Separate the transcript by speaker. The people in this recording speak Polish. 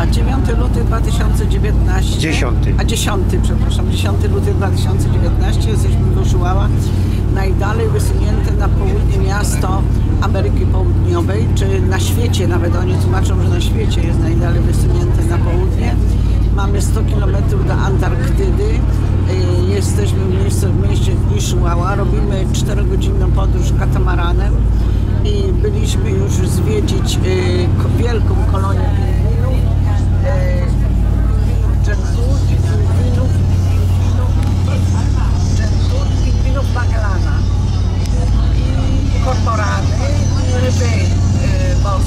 Speaker 1: 9 luty 2019.
Speaker 2: 10.
Speaker 1: A 10, przepraszam, 10 luty 2019. Jesteśmy w Ushuaia, najdalej wysunięte na południe miasto Ameryki Południowej, czy na świecie, nawet oni tłumaczą, że na świecie jest najdalej wysunięte na południe. Mamy 100 km do Antarktydy. Jesteśmy w mieście Ushuaia, robimy 4-godzinną podróż katamaranem i byliśmy już zwiedzić wielką kolonię pingwinów, pingwinów Magellana i kormorany i ryby morskie.